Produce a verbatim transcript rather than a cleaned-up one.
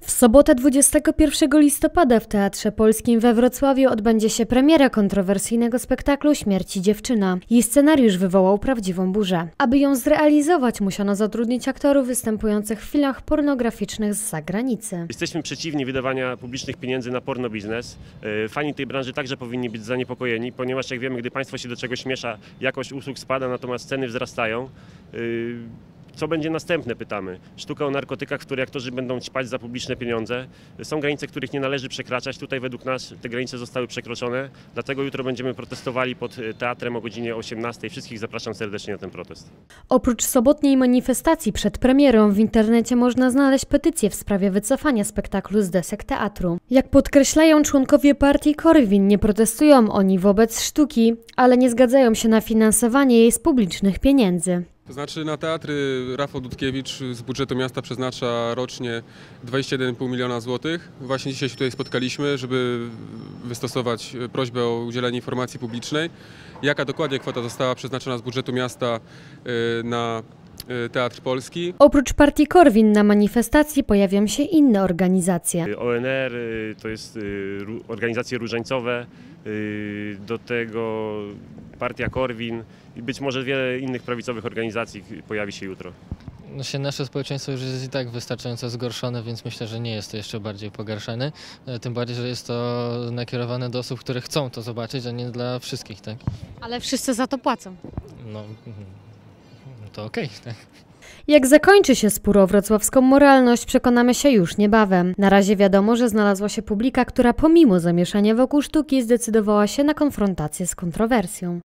W sobotę dwudziestego pierwszego listopada w Teatrze Polskim we Wrocławiu odbędzie się premiera kontrowersyjnego spektaklu Śmierci dziewczyna. Jej scenariusz wywołał prawdziwą burzę. Aby ją zrealizować, musiano zatrudnić aktorów występujących w filmach pornograficznych z zagranicy. Jesteśmy przeciwni wydawania publicznych pieniędzy na porno biznes. Fani tej branży także powinni być zaniepokojeni, ponieważ jak wiemy, gdy państwo się do czegoś miesza, jakość usług spada, natomiast ceny wzrastają. Co będzie następne, pytamy. Sztuka o narkotykach, w której aktorzy będą ćpać za publiczne pieniądze. Są granice, których nie należy przekraczać. Tutaj według nas te granice zostały przekroczone. Dlatego jutro będziemy protestowali pod teatrem o godzinie osiemnastej. Wszystkich zapraszam serdecznie na ten protest. Oprócz sobotniej manifestacji przed premierą w internecie można znaleźć petycję w sprawie wycofania spektaklu z desek teatru. Jak podkreślają członkowie partii Korwin, nie protestują oni wobec sztuki, ale nie zgadzają się na finansowanie jej z publicznych pieniędzy. To znaczy na teatry Rafał Dudkiewicz z budżetu miasta przeznacza rocznie dwadzieścia jeden i pół miliona złotych. Właśnie dzisiaj się tutaj spotkaliśmy, żeby wystosować prośbę o udzielenie informacji publicznej, jaka dokładnie kwota została przeznaczona z budżetu miasta na Teatr Polski. Oprócz partii Korwin na manifestacji pojawią się inne organizacje. O N R to jest organizacje różańcowe, do tego partia Korwin i być może wiele innych prawicowych organizacji pojawi się jutro. No się nasze społeczeństwo już jest i tak wystarczająco zgorszone, więc myślę, że nie jest to jeszcze bardziej pogarszane. Tym bardziej, że jest to nakierowane do osób, które chcą to zobaczyć, a nie dla wszystkich, tak? Ale wszyscy za to płacą. No, to okej, okay, tak. Jak zakończy się spór o wrocławską moralność, przekonamy się już niebawem. Na razie wiadomo, że znalazła się publika, która pomimo zamieszania wokół sztuki zdecydowała się na konfrontację z kontrowersją.